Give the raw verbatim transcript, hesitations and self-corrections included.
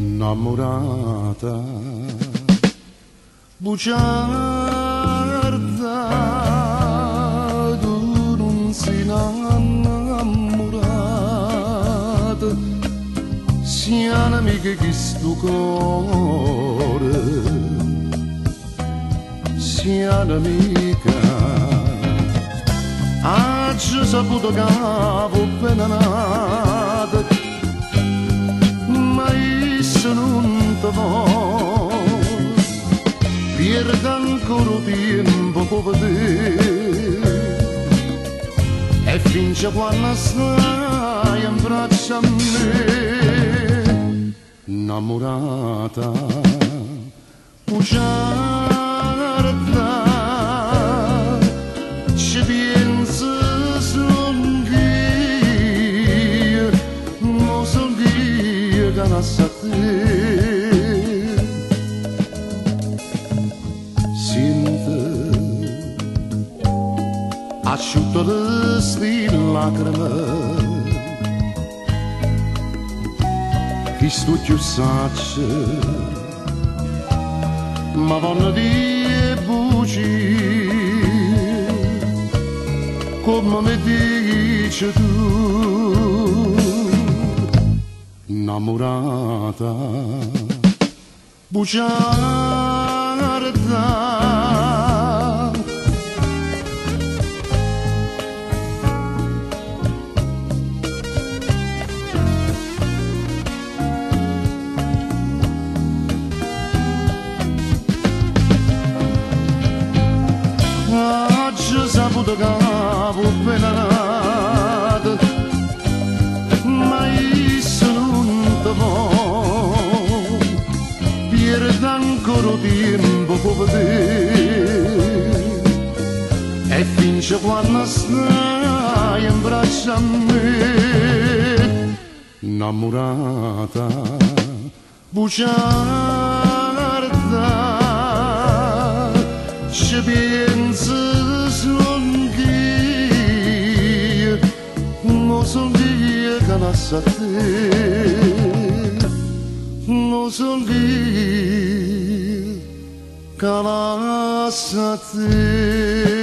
innamorata, bugiarda, tu non sei innamorata, sia un'amica che sto cuore, sia un'amica. Oggi saputo che avevo appena nata, ma io non ti voglio, perdo ancora tempo per vedere, e finché quando stai in braccio a me, innamorata, bugiarda, ci penso solo io, non sono io che nasco a te. Senti, asciutto queste lacrime, che sto più saggio, ma vanno di bugie, come mi dici tu, innamorata, bugiarda. Oggi saputo che avevo appena nata, ma io non ti voglio, perdo ancora tempo per vedere, e finché quando stai in braccio a me, innamorata, bugiarda, ci penso solo io, non sono io che nasco a te, non sono io che nasco a te.